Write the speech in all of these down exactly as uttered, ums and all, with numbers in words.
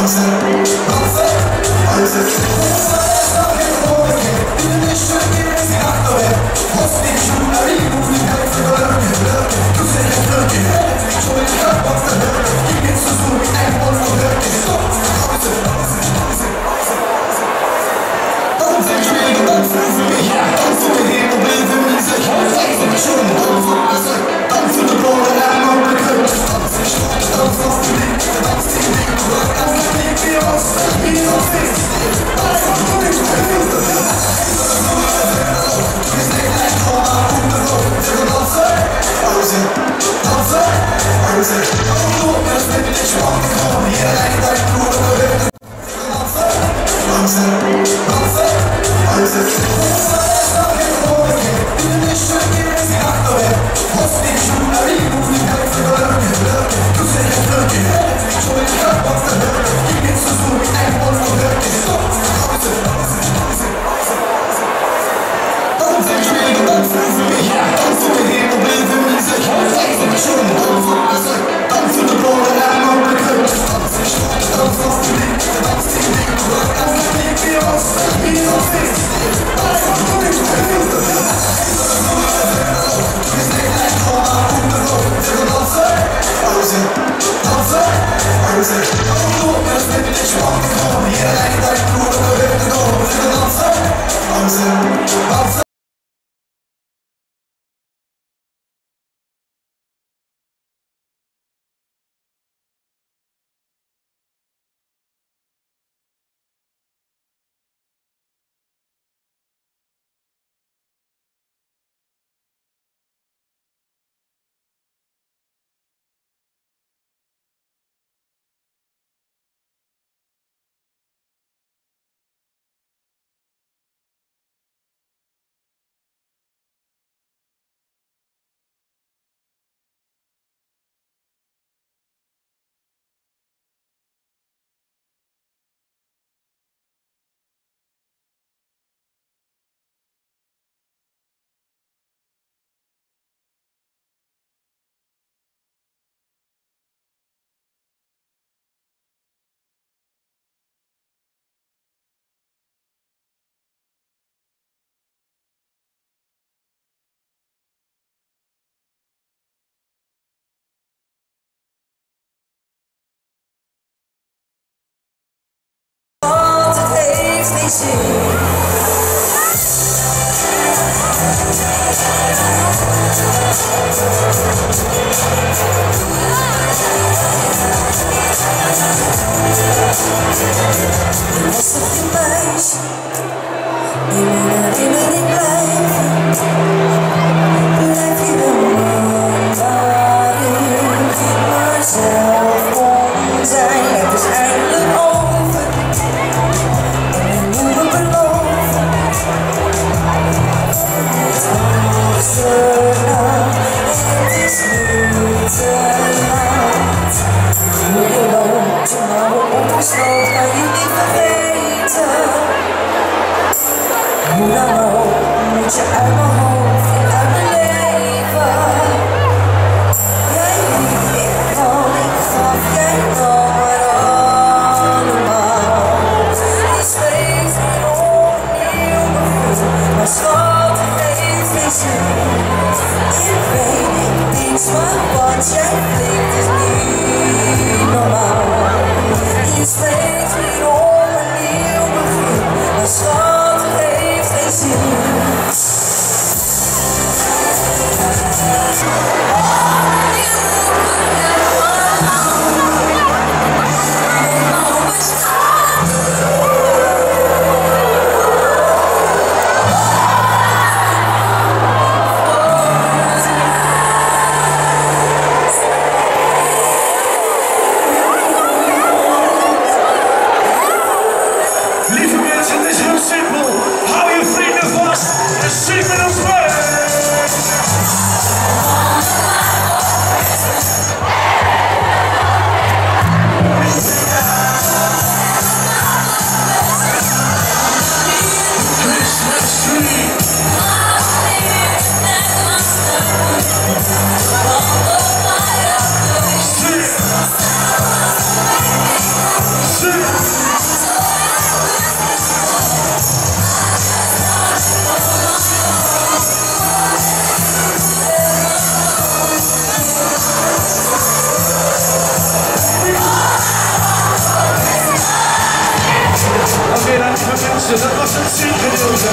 Het is eindelijk over en we moeten beloven.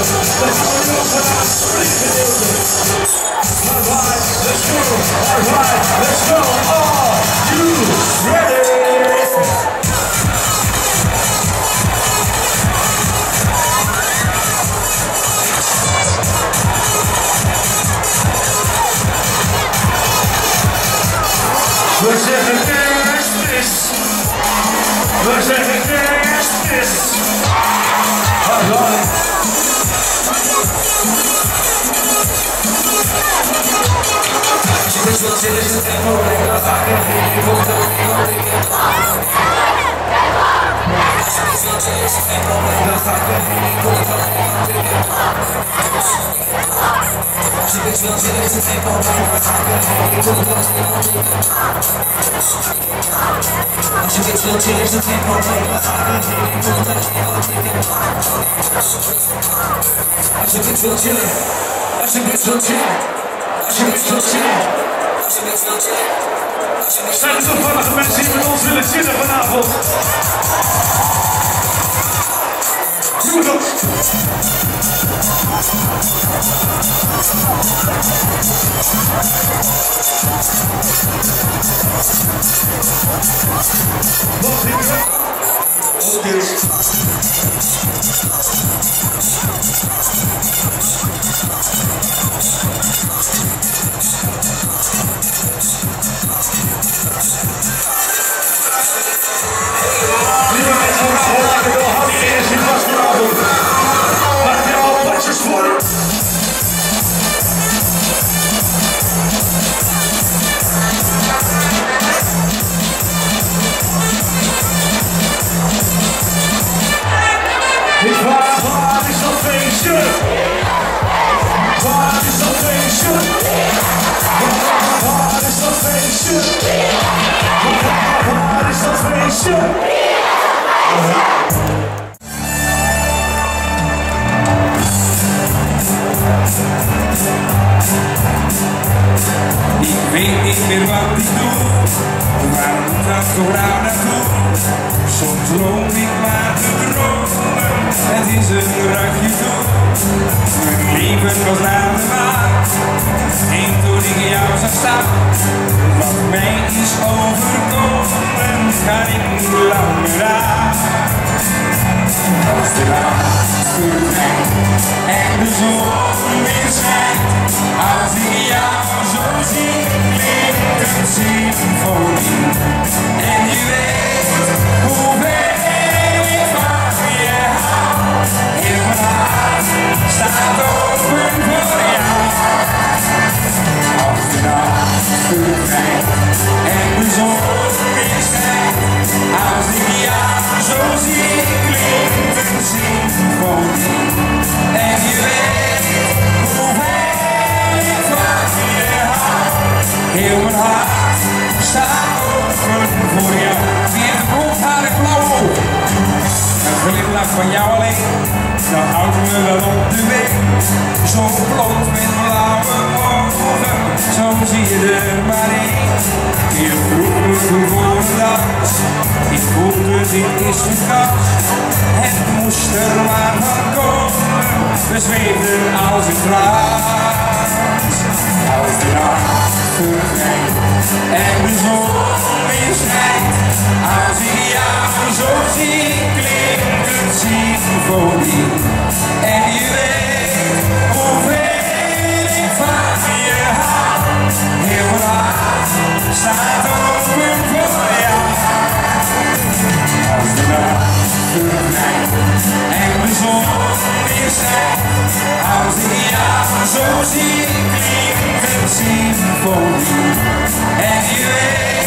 let's go. Are you ready? We zeggen kerstmis. We zeggen kerstmis. Alright. Dit wat zit is het tempo, ik ga vaker heen, je moet ook niet ik Dit wat zit is het tempo, ik ga vaker heen, je moet ook niet Dit wat zit is het tempo, ik ga vaker heen, je moet ook niet Als je dit wilt chillen is het tempo, ik ga vaker heen, je moet ook niet Als je dit wilt chillen, als je dit wilt chillen Als je dit wilt chillen Als je dit wilt chillen Zijn er toevallige mensen die met ons willen chillen vanavond? Doe het op! Wat is het? Oké. Lieve mensen, vanavond ik wil hard eerst in vast vanavond. Maak je al pasjes voor. Ik vraag, waar is dat feestje? Waar is dat feestje? Waar is dat feestje? Waar is dat feestje? Ik weet niet meer wat ik doe, waar moet dat toch nou naartoe? Soms droom ik maar te dromen, het is een rukje toe. Mijn leven was naar de maan, en toen ik jou zag staan, wat mij is overkomen, kan ik niet langer aan. Als de nacht verdwijnt en de zon weer schijnt, als ik jou zo zie, klinkt een symfonie. En je weet hoeveel ik van je hou. Heel mijn hart staat open voor jou. Als de nacht verdwijnt en de zon weer schijnt, als ik jou zo zie, klinkt een symfonie. En je weet hoeveel ik van je hou. Heel mijn hart staat open voor jou. Wie heeft de blondharig blauwe ogen? Een glimlach van jou alleen, dat houdt me wel op de weg. Zo blond met blauwe ogen, zo zie je er maar één. Je vroeg me toen voor de dans, ik voelde dit is de kans. Het moest er maar van komen, we zweefden als een trans. Als de nacht verdwijnt en de zon weer schijnt, als ik jou zo zie, klinkt een symfonie. En je weet hoeveel ik van je hou. Heel mijn hart staat open voor jou. Als de nacht verdwijnt en de zon weer schijnt, als ik jou zo zie, klinkt een symfonie. En je weet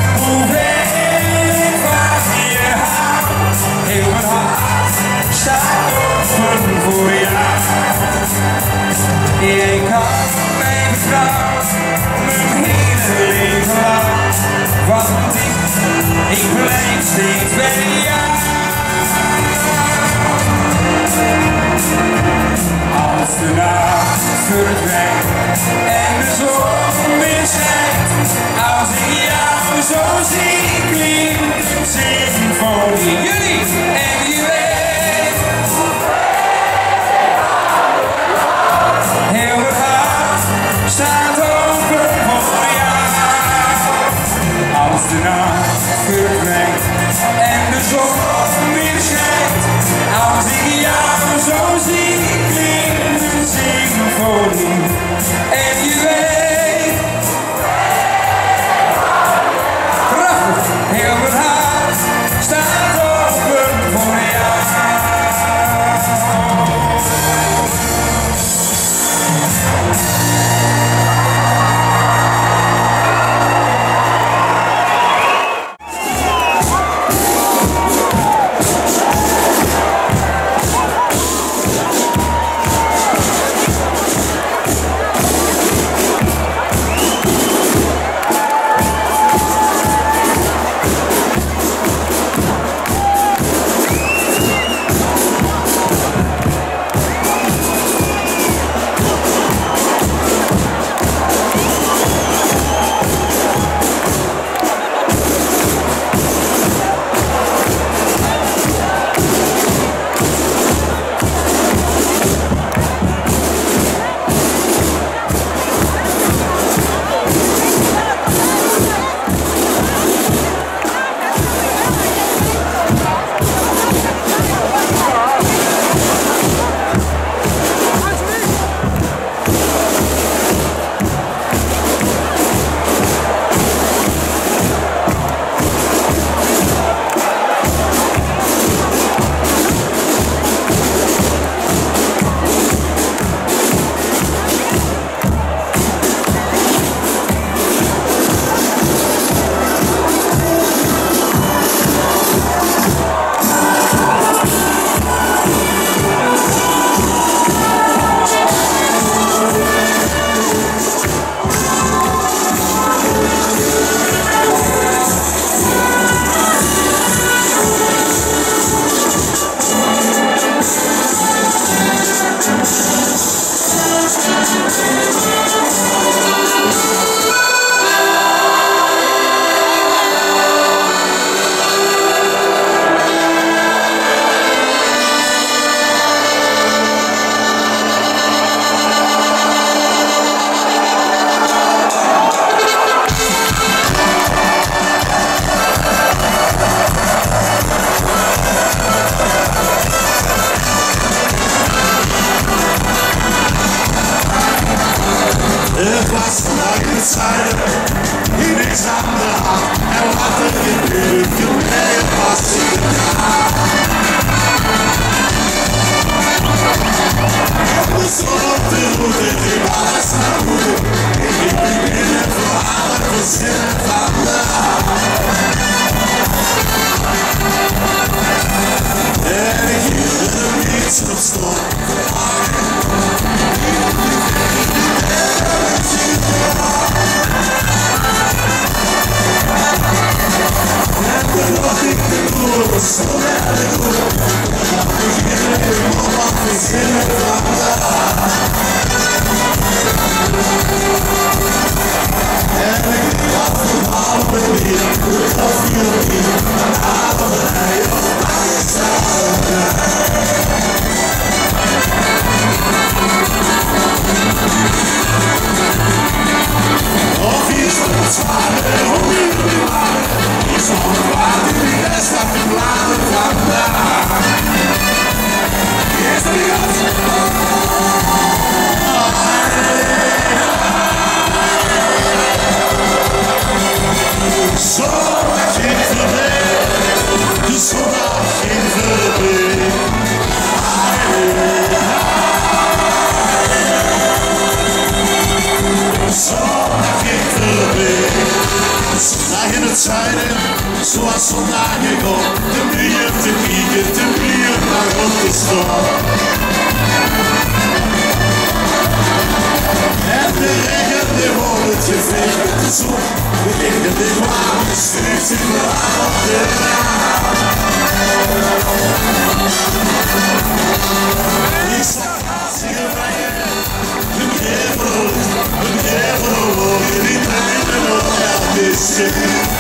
hoeveel ik van je hou. Heel mijn hart staat open voor jou. Jij kan mijn vrouw mijn hele leven lang, want ik, ik blijf steeds bij jou. Als de nacht verdwijnt en de zon weer schijnt, symfonie. En je weet, prachtig, heel mijn hart staat open voor jou. Die niks aan de hand en wat er gebeurt, je mee pas in de de zon op de route, die alles naar moeder. Ik ben binnen voor alle gezinnen van de en ik hield er niets op stond. So that I go, I'm getting more of this in the and I get off the ball with me, with a feeling, out of the night, I guess oh, he's the spot, oh, he's on the body, that's not the blind from that. Yes, we got so much in the bed, so much in the bed. So much in the bed. Zondag in het zuiden, zoals zondagen gaat, de muur te kriegen, de muur naar rond te staan. En de regen, de wollen, je veegt met de zon, de regen, de waan, de streep zit me aan op de raam. Ik zag als je rijden, een gevel, een gevel, je niet alleen maar nog elke zin.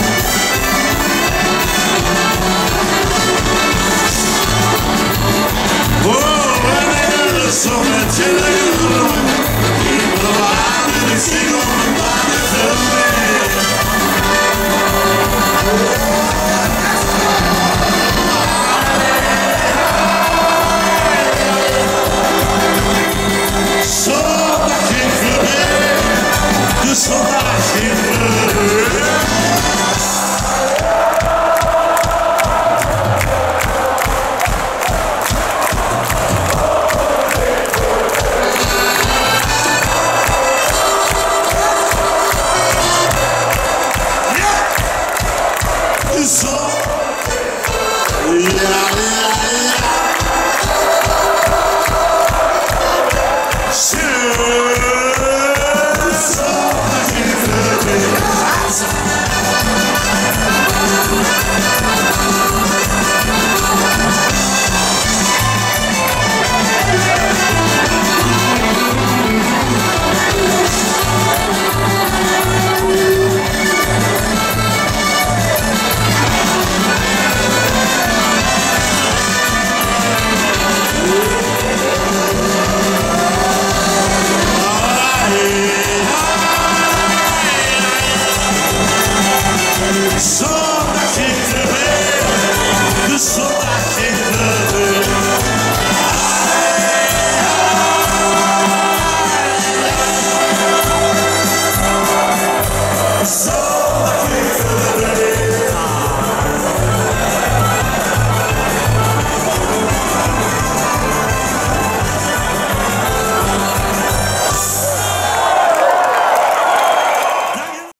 So much in the room, people are in the single body of the man. Ja, ja.